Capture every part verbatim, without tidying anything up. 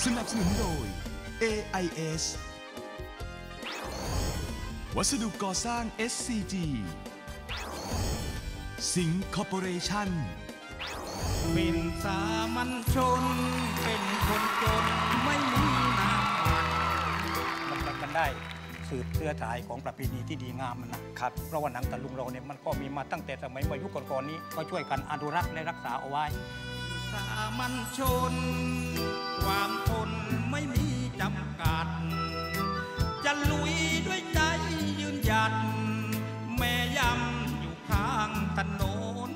สนับสนุนโดย เอ ไอ เอส วัสดุก่อสร้าง เอส ซี จี สิงห์คอร์ปอเรชั่นเป็นสามัญชนเป็นคนจนไม่มีน้ำมันกันได้สืบเชื้อสายของประเพณีที่ดีงามมันนะครับเพราะว่าหนังตะลุงเราเนี่ยมันก็มีมาตั้งแต่สมัยยุคก่อนๆนี้ก็ช่วยกันอนุรักษ์และรักษาเอาไว้สามัญชนความทนไม่มีจำกัดจะลุยด้วยใจยืนหยัดแม่ยำอยู่ข้างถนน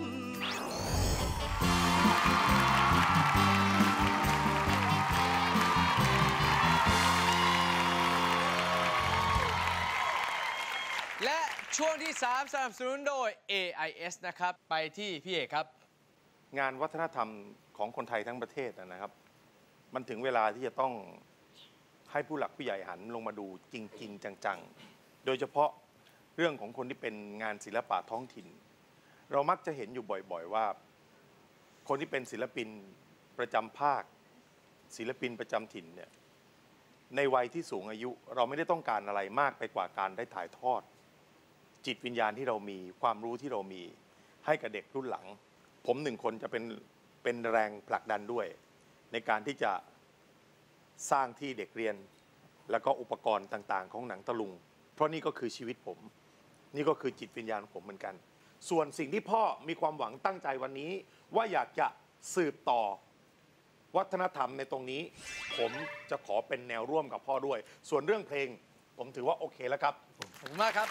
และช่วงที่สามสนับสนุนโดย เอ ไอ เอส นะครับไปที่พี่เอกครับงานวัฒนธรรมของคนไทยทั้งประเทศนะครับมันถึงเวลาที่จะต้องให้ผู้หลักผู้ใหญ่หันลงมาดูจริงๆจังๆโดยเฉพาะเรื่องของคนที่เป็นงานศิลปะท้องถิ่นเรามักจะเห็นอยู่บ่อยๆว่าคนที่เป็นศิลปินประจำภาคศิลปินประจำถิ่นเนี่ยในวัยที่สูงอายุเราไม่ได้ต้องการอะไรมากไปกว่าการได้ถ่ายทอดจิตวิญญาณที่เรามีความรู้ที่เรามีให้กับเด็กรุ่นหลังผมหนึ่งคนจะเป็นเป็นแรงผลักดันด้วยในการที่จะสร้างที่เด็กเรียนแล้วก็อุปกรณ์ต่างๆของหนังตะลุงเพราะนี่ก็คือชีวิตผมนี่ก็คือจิตวิญญาณของผมเหมือนกันส่วนสิ่งที่พ่อมีความหวังตั้งใจวันนี้ว่าอยากจะสืบต่อวัฒนธรรมในตรงนี้ผมจะขอเป็นแนวร่วมกับพ่อด้วยส่วนเรื่องเพลงผมถือว่าโอเคแล้วครับขอบคุณมากครับ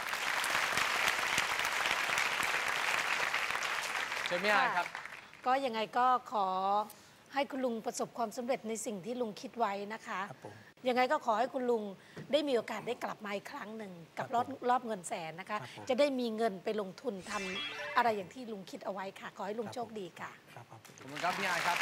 เชิญพี่อายครับก็ยังไงก็ขอให้คุณลุงประสบความสำเร็จในสิ่งที่ลุงคิดไว้นะคะยังไงก็ขอให้คุณลุงได้มีโอกาสได้กลับมาอีกครั้งหนึ่งกับรอบรอบเงินแสนนะคะจะได้มีเงินไปลงทุนทำอะไรอย่างที่ลุงคิดเอาไว้ค่ะขอให้ลุงโชคดีค่ะขอบคุณครับพี่อายครับ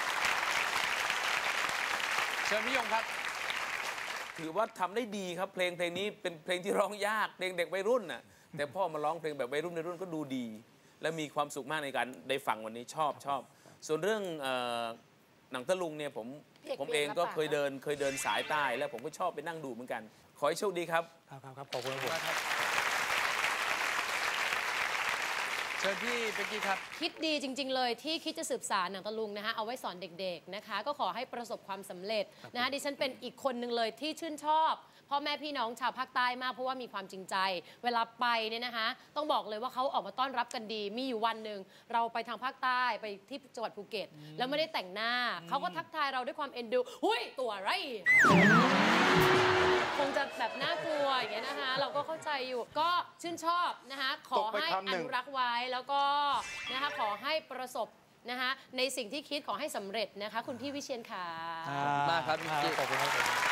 เชิญพี่ยงครับถือว่าทำได้ดีครับเพลงเพลงนี้เป็นเพลงที่ร้องยากเพลงเด็กวัยรุ่นน่ะแต่พ่อมาร้องเพลงแบบวัยรุ่นในรุ่นก็ดูดีและมีความสุขมากในการได้ฟังวันนี้ชอบชอบส่วนเรื่องหนังตะลุงเนี่ยผมผมเองก็เคยเดินเคยเดินสายใต้แล้วผมก็ชอบไปนั่งดูเหมือนกันขอให้โชคดีครับครับครับขอบคุณครับเชิญพี่เป๊กกี้ครับคิดดีจริงๆเลยที่คิดจะสืบสานหนังตะลุงนะคะเอาไว้สอนเด็กๆนะคะก็ขอให้ประสบความสำเร็จนะคะดิฉันเป็นอีกคนหนึ่งเลยที่ชื่นชอบพ่อแม่พี่น้องชาวภาคใต้มากเพราะว่ามีความจริงใจเวลาไปเนี่ยนะคะต้องบอกเลยว่าเขาออกมาต้อนรับกันดีมีอยู่วันหนึ่งเราไปทางภาคใต้ไปที่จังหวัดภูเก็ตแล้วไม่ได้แต่งหน้าเขาก็ทักทายเราด้วยความเอ็นดูหุ้ยตัวไรคงจะแบบน่ากลัวอย่างเงี้ยนะคะเราก็เข้าใจอยู่ก็ชื่นชอบนะคะขอให้อนุรักษ์ไว้แล้วก็นะคะขอให้ประสบนะคะในสิ่งที่คิดขอให้สำเร็จนะคะคุณพี่วิเชียรค่ะขอบคุณมากครับพี่กิ๊กขอบคุณครับ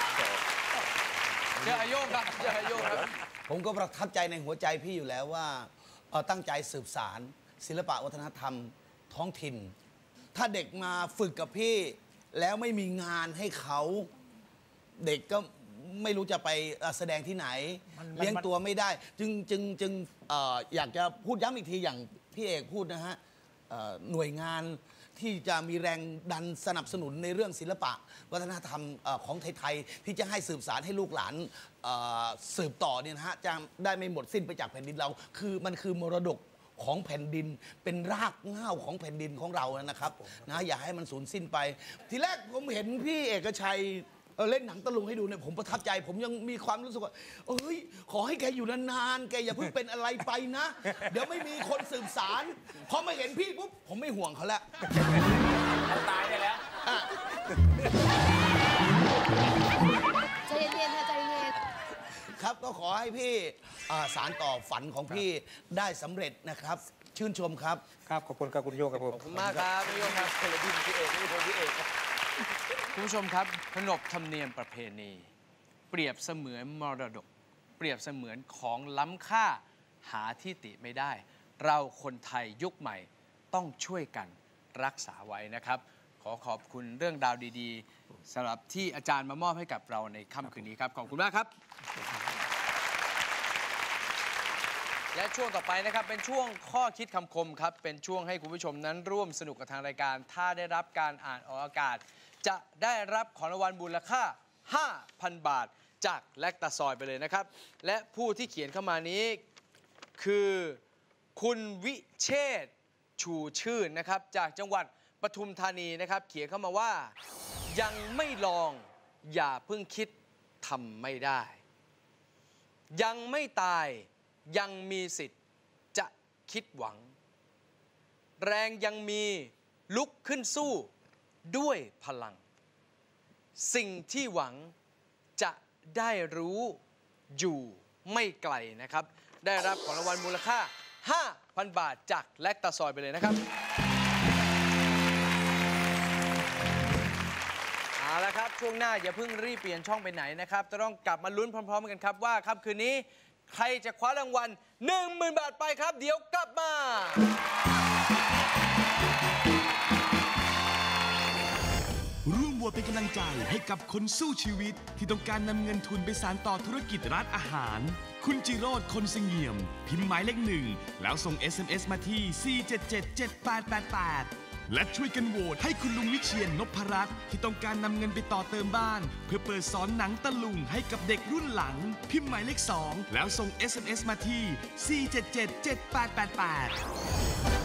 เจ้าอายุครับเจ้าอายุครับผมก็ประทับใจในหัวใจพี่อยู่แล้วว่าตั้งใจสืบสารศิลปะวัฒนธรรมท้องถิ่นถ้าเด็กมาฝึกกับพี่แล้วไม่มีงานให้เขาเด็กก็ไม่รู้จะไปแสดงที่ไหนเลี้ยงตัวไม่ได้จึงจึงจึงอยากจะพูดย้ำอีกทีอย่างพี่เอกพูดนะฮะหน่วยงานที่จะมีแรงดันสนับสนุนในเรื่องศิลปะวัฒนธรรมของไทยๆที่จะให้สืบสารให้ลูกหลานสืบต่อเนี่ยนะฮะจะได้ไม่หมดสิ้นไปจากแผ่นดินเราคือมันคือมรดกของแผ่นดินเป็นรากเหง้าของแผ่นดินของเรานะครับนะอย่าให้มันสูญสิ้นไปทีแรกผมเห็นพี่เอกชัยเล่นหนังตะลุงให้ดูเนี่ยผมประทับใจผมยังมีความรู้สึกว่าเอ้ยขอให้แกอยู่นานๆแกอย่าเพิ่งเป็นอะไรไปนะเดี๋ยวไม่มีคนสืบสารพอมาเห็นพี่ปุ๊บผมไม่ห่วงเขาแล้วตายได้แล้วใจเย็นๆค่ะใจเย็นครับก็ขอให้พี่สารต่อฝันของพี่ได้สำเร็จนะครับชื่นชมครับครับขอบคุณครับคุณโยงครับผมขอบคุณมากครับพี่โยงครับคนละทีมพี่เอกนี่คนพี่เอกครับคุณผู้ชมครับขนบธรรมเนียมประเพณีเปรียบเสมือนมรดกเปรียบเสมือนของล้ำค่าหาที่ติไม่ได้เราคนไทยยุคใหม่ต้องช่วยกันรักษาไว้นะครับขอขอบคุณเรื่องราวดีๆสำหรับที่อาจารย์มามอบให้กับเราในค่ำคืนนี้ครับขอบคุณมากครับและช่วงต่อไปนะครับเป็นช่วงข้อคิดคำคมครับเป็นช่วงให้คุณผู้ชมนั้นร่วมสนุกกับทางรายการถ้าได้รับการอ่านออกอากาศ จะได้รับของรางวัลมูลค่า ห้าพัน บาทจากแลคตาซอยไปเลยนะครับและผู้ที่เขียนเข้ามานี้คือคุณวิเชษฐ์ชูชื่นนะครับจากจังหวัดปทุมธานีนะครับเขียนเข้ามาว่ายังไม่ลองอย่าเพิ่งคิดทำไม่ได้ยังไม่ตายยังมีสิทธิ์จะคิดหวังแรงยังมีลุกขึ้นสู้ด้วยพลังสิ่งที่หวังจะได้รู้อยู่ไม่ไกลนะครับได้รับของรางวัลมูลค่า ห้าพัน บาทจากแลคตาซอยไปเลยนะครับเอาละครับช่วงหน้าอย่าเพิ่งรีบเปลี่ยนช่องไปไหนนะครับจะต้องกลับมาลุ้นพร้อมๆกันครับว่าค่ำคืนนี้ใครจะคว้ารางวัล หนึ่งหมื่น บาทไปครับเดี๋ยวกลับมาร่วมโหวตเป็นกำลังใจให้กับคนสู้ชีวิตที่ต้องการนำเงินทุนไปสานต่อธุรกิจร้านอาหารคุณจิโรจน์คนเสงี่ยมพิมพ์หมายเลขหนึ่งแล้วส่ง เอส เอ็ม เอส มาที่ สี่ เจ็ด เจ็ด เจ็ด แปด แปด แปด และช่วยกันโหวตให้คุณลุงวิเชียร นพรัตน์ที่ต้องการนำเงินไปต่อเติมบ้านเพื่อเปิดสอนหนังตะลุงให้กับเด็กรุ่นหลังพิมพ์หมายเลขสองแล้วส่ง เอส เอ็ม เอส มาที่ สี่ เจ็ด เจ็ด เจ็ด แปด แปด แปด